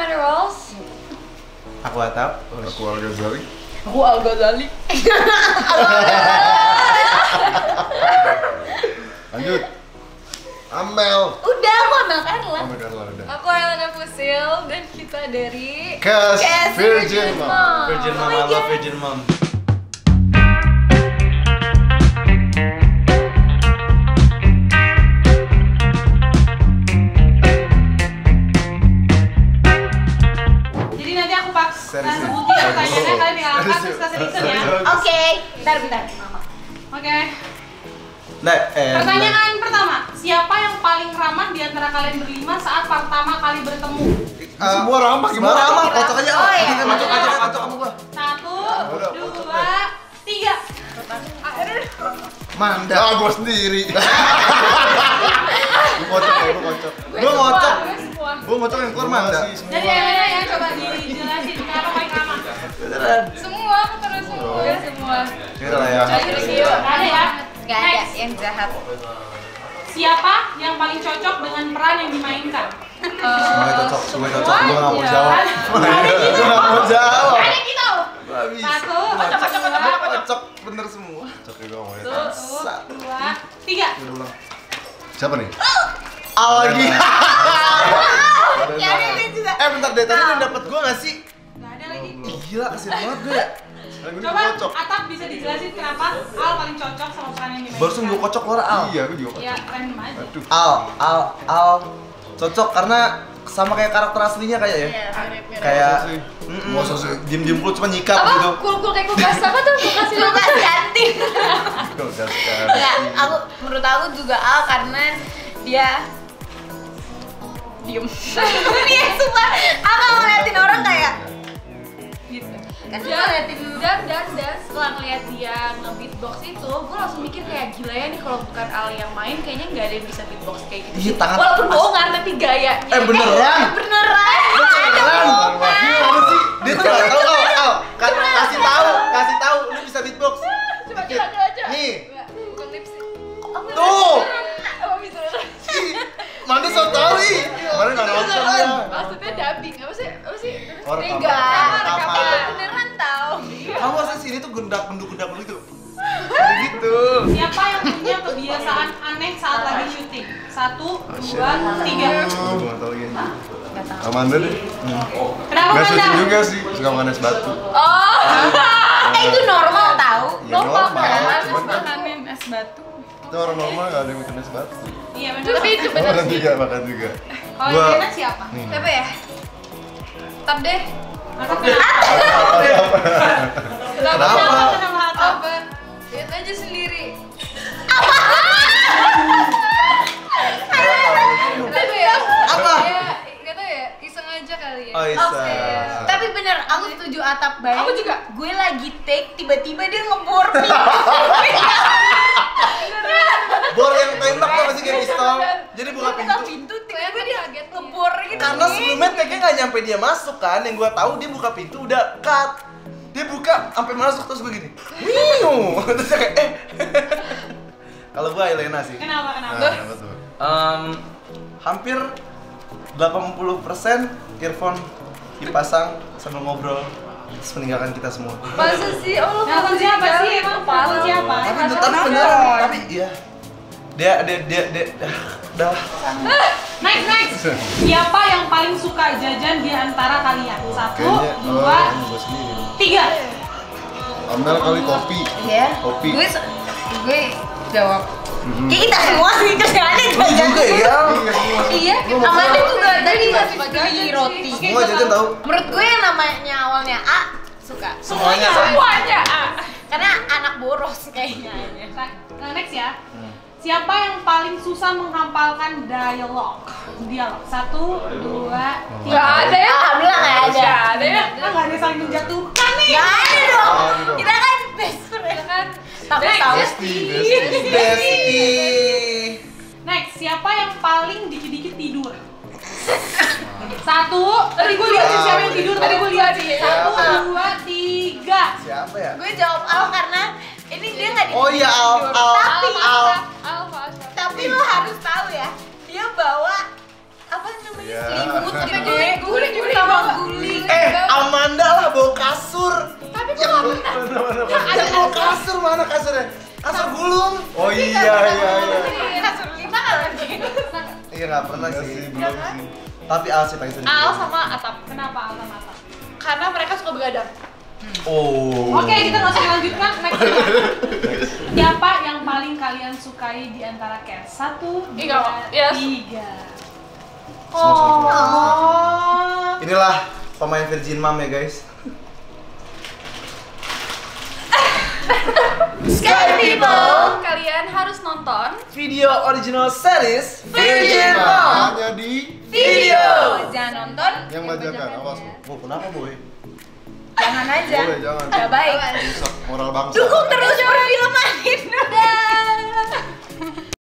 gimana Rolls? Aku Atap. Aku Al-Ghazali. Aku Al-Ghazali. Lanjut. Amel. Udah, aku Amel Carla. Amel Carla udah. Aku Elena Fusil dan kita dari Kes Kes Virgin Mom. Virgin Mom, I love Virgin Mom. Jadi nanti aku Serius. sebutin pertanyaannya, kalian tinggal angkat terus kasih reason ya. Oke, bentar. Mama. Oke. Nah, Pertanyaan pertama, siapa yang paling ramah di antara kalian berlima saat pertama kali bertemu? Semua ramah Semua gimana? ramah, kocok aja. Oh, iya. Kocok sama gua. 1, Udah, 2, 3. Manda. Gua sendiri. Lu kocok ya, lu kocok. Gua ngocok. Semua. Gua ngocok yang keluar Manda. Jadi Elena ya, coba dijelasin kenapa paling ramah. Beneran. Semua, aku terus semua. Yaudah lah ya. Ayo. Gak ada ya? Gak ada Next. yang jahat. Siapa yang paling cocok dengan peran yang dimainkan? Semuanya cocok. Gua nggak mau Ya. jawab. Ada gitu. Gua nggak mau jawab. Ada gitu. Nggak bisa. 1, Cocok bener semua. Cocok juga mau ya. 2, 3. Udah ulang. Siapa nih? Al lagi. Ya ada dia juga. Bentar deh, tadi udah dapet gua nggak sih? Gak ada lagi. Ih, gila, kasihan banget gue ya. Coba Atap bisa dijelasin kenapa Al paling cocok sama peran yang dimainkan? Barusan gua kocok keluar Al. Iya, aku juga Ya, kocok. random aja. Aduh. Al cocok karena sama kayak karakter aslinya kayak ya. Kayak Masa sih? diem-diem mulu cuma nyikat Apa? gitu. Kulkul kayak kulkas apa tuh? Kulkas ganti. Kulkas Enggak, menurut aku juga Al karena dia diem. Dia sumpah, aku ngeliatin orang kayak gitu. Kan dia ngeliatin dan setelah ngeliat dia nge-beatbox itu, gue langsung mikir kayak gila ya nih kalau bukan Al yang main kayaknya nggak ada yang bisa beatbox kayak gitu. Iya, tangan Walaupun bohongan tapi gayanya. Beneran? Beneran. Ada bohongan. Gimana sih? Dia tuh nggak tahu. Kasih tahu, lu bisa beatbox. Coba. Nih. Bukan lipstick. Tuh. Apa bisa? Mana so tau ih. Kemarin nggak nonton dia. Maksudnya dubbing, apa sih? Oh, rekaman. Enggak, Rekaman. itu beneran tau. Kamu masa sini tuh genduk gitu. Kayak gitu. Siapa yang punya kebiasaan aneh saat lagi syuting? 1, 2, 3. Gue nggak tahu ya. Amanda deh. Kenapa Nggak syuting Manda? juga sih, suka makan es batu. Oh, itu normal tau. Ya, normal. Harus Cuman kan makanin es batu. kita orang normal nggak ada yang makan es batu. Iya benar. Tapi itu bener Makan sih. juga, makan juga. Kalau Gua- Elena siapa? Nih. Siapa ya? Tap deh. Atap kenapa? Kenapa? Kenapa Atap? Apa? Lihat aja sendiri. Apa ya? Apa? Ya, nggak tahu ya. Iseng aja kali ya. Oh, iseng. Oke. Tapi bener, aku setuju Atap baik. Aku juga. Gue lagi take, tiba-tiba dia ngebor Bor yang tembak tuh masih kayak pistol. Jadi buka pintu. tiba-tiba dia ngebor gitu. Karena sebelumnya tagnya nggak nyampe dia masuk kan, yang gua tahu dia buka pintu udah cut. Dia buka sampai masuk terus gue gini. Wiu. Terus dia kayak Kalau gua Elena sih. Kenapa? Nah, apa tuh? Hampir 80% earphone dipasang sambil ngobrol terus meninggalkan kita semua. Masa sih? Oh, Nelfon siapa sih? Emang nelfon siapa? Tapi beneran, tapi iya. Dia dah. Next. Siapa yang paling suka jajan di antara kalian? 1, Kayaknya 2, gue sendiri. 3. Amel kali kopi. Iya. Kopi. Gue jawab. Kayak kita semua sih kerjaannya Lu juga ya. Iya. Amanda juga tadi masih beli roti. Semua jajan tahu. Menurut gue yang namanya awalnya A suka. Semuanya. Semuanya A. Karena anak boros kayaknya. Nah, next ya. Siapa yang paling susah menghafalkan dialog? 1, 2, 3. Gak ada ya? Alhamdulillah gak ada. Gak ada ya? Kan nggak ada saling menjatuhkan nih. Gak ada dong. Gak ada dong. Kita kan best friend kan. Tahu. Besti. Next, siapa yang paling dikit-dikit tidur? 1, tadi gue lihat sih siapa yang tidur, tadi gue lihat sih. 1, 2, 3. Siapa ya? Gue jawab Al karena ini dia nggak Oh iya, Al. Tapi lo harus tahu ya, dia bawa apa namanya Ya. selimut gede. Gue juga Amanda lah bawa kasur. Tapi gue gak pernah. Yang bawa kasur mana kasurnya? Kasur gulung. Oh iya. Kasur lima gak lagi? Iya nggak pernah Enggak sih. sih, belum sih. Tapi Al sih paling sering. Al sama Atap. Kenapa Al sama Atap? Karena mereka suka begadang. Oh. Oke, kita langsung lanjutkan. Next. Siapa yang paling kalian sukai di antara cast? 1, 2, Yes. 3. Oh. Inilah pemain Virgin Mom ya guys. Sky People, kalian harus nonton Video original series Virgin Mom. Hanya di video. Jangan nonton yang bajakan, awas lu. Oh, kenapa boy? Jangan aja. Boleh, jangan. Gak baik. Rusak moral bangsa. Dukung terus perfilman Indo.